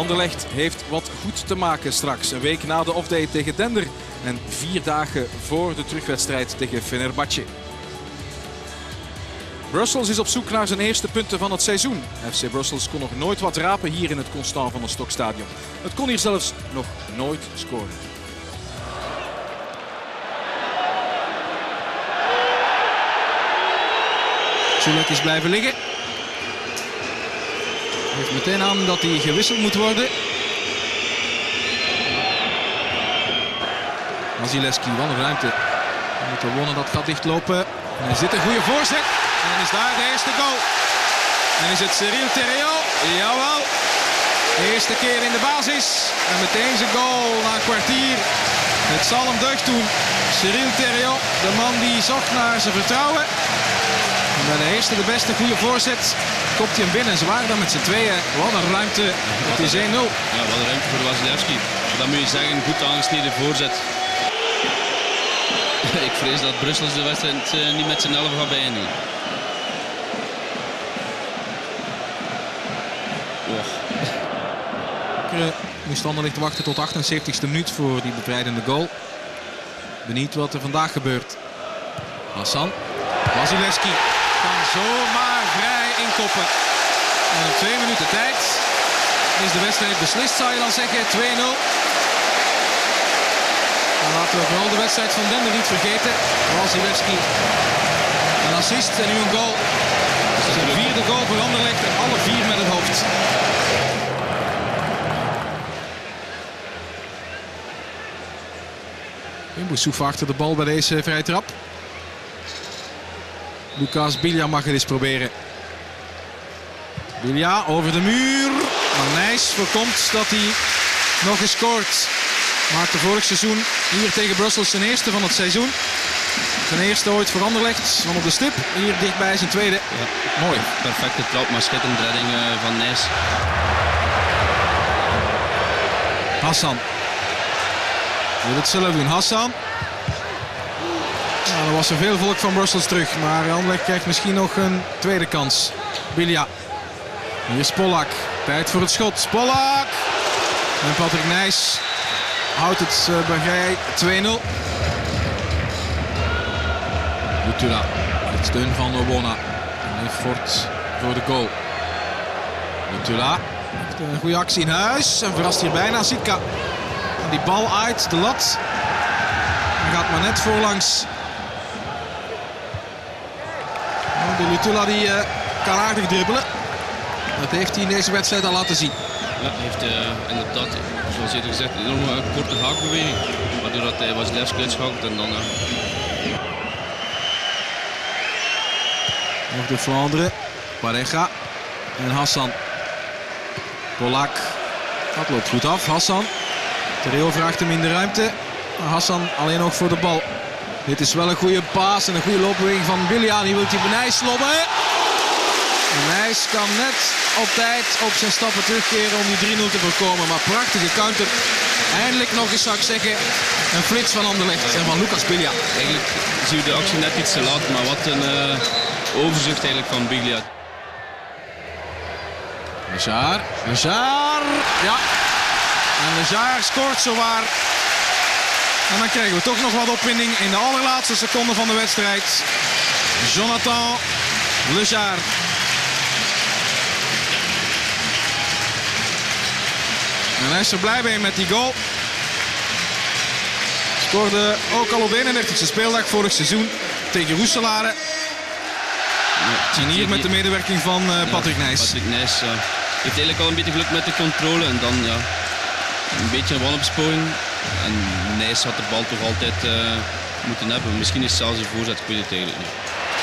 Anderlecht heeft wat goed te maken straks. Een week na de off-day tegen Dender en 4 dagen voor de terugwedstrijd tegen Fenerbahce. Brussels is op zoek naar zijn eerste punten van het seizoen. FC Brussels kon nog nooit wat rapen hier in het Constant van het Stokstadion. Het kon hier zelfs nog nooit scoren. Sulek is blijven liggen. Geeft meteen aan dat hij gewisseld moet worden. Wasilewski, wat een ruimte. We moeten wonen dat gaat dichtlopen. En er zit een goede voorzet. En dan is daar de eerste goal. En is het Cyril Terreau? Jawel. De eerste keer in de basis. En meteen zijn goal na een kwartier. Het zal hem deugd doen. Cyril Terreau, de man die zocht naar zijn vertrouwen. En bij de eerste, de beste goede voorzet, kopt hij hem binnen. Ze waren dan met z'n tweeën. Wat een ruimte. Het is 1-0. Ja, wat een ruimte voor Wasilewski. Dat moet je zeggen, goed aangesneden voorzet. Ik vrees dat Brussels de wedstrijd niet met z'n 11 gaat beëindigen. Moest Anderlecht wachten tot 78e minuut voor die bevrijdende goal. Benieuwd wat er vandaag gebeurt. Hassan. Wasilewski kan zomaar vrij inkoppen. En op 2 minuten tijd is de wedstrijd beslist, zou je dan zeggen. 2-0. Dan laten we vooral de wedstrijd van Dender niet vergeten. Wasilewski. Een assist en nu een goal. Zijn 4e goal voor Anderlecht en alle 4 met het hoofd. Boussoufa achter de bal bij deze vrije trap. Lucas Bilja mag het eens proberen. Bilja over de muur. Maar Nijs voorkomt dat hij nog eens scoort. Maakte vorig seizoen hier tegen Brussels zijn eerste van het seizoen. Zijn eerste ooit voor Anderlecht. Van op de stip. Hier dichtbij zijn tweede. Ja, mooi. Perfecte trap, maar schitterende redding van Nijs. Hassan. Wil het zelf doen. Hassan. Nou, er was er veel volk van Brussels terug. Maar Anderlecht krijgt misschien nog een tweede kans. Bilja. Hier is Pollak. Tijd voor het schot. Pollak. En Patrick Nijs houdt het bij 2-0. Lutula. Het steun van Owona. En heeft Fort voor de goal. Lutula. Heeft een goede actie in huis. En verrast hier bijna Sitka. En die bal uit de lat. En gaat maar net voorlangs. De Lutula die kan aardig dribbelen. Dat heeft hij in deze wedstrijd al laten zien. Ja, hij heeft inderdaad, zoals eerder gezegd, nog een korte haakbeweging. Waardoor dat hij Wasilewski uitschakelt en dan... Nog de Vlaanderen. Pareja. En Hassan. Pollak. Dat loopt goed af. Hassan. Terreau vraagt hem in de ruimte. Maar Hassan alleen nog voor de bal. Dit is wel een goede paas en een goede loopbeweging van Bilja. Die wil hij bij Nijs slobben. Nijs kan net op tijd op zijn stappen terugkeren om die 3-0 te voorkomen. Maar prachtige counter. Eindelijk nog eens, zou ik zeggen, een flits van Anderlecht en van Lucas Bilja. Eigenlijk zie je de actie net iets te laat, maar wat een overzicht eigenlijk van Bilja. Lejar. Ja. En Lejar scoort zowaar. En dan krijgen we toch nog wat opwinding in de allerlaatste seconde van de wedstrijd. Jonathan Lejar. En hij is er blij mee met die goal. Scoorde ook al op de 31e speeldag vorig seizoen tegen Roeselare. Ja, en hier met de medewerking van Patrick Nijs. Patrick Nijs heeft eigenlijk al een beetje geluk met de controle en dan ja, een beetje een wanopsporing. En Nijs had de bal toch altijd moeten hebben. Misschien is het zelfs een voorzet, ik weet het eigenlijk niet.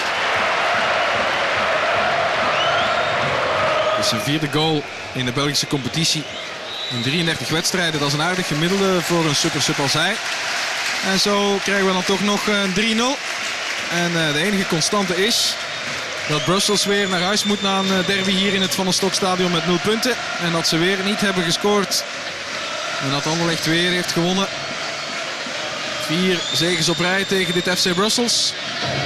Het is zijn 4e goal in de Belgische competitie. In 33 wedstrijden, dat is een aardig gemiddelde voor een super als hij. En zo krijgen we dan toch nog 3-0. En de enige constante is dat Brussels weer naar huis moet na een derby hier in het Van den Stokstadion met 0 punten. En dat ze weer niet hebben gescoord. En dat Anderlecht weer heeft gewonnen. 4 zegens op rij tegen dit FC Brussels.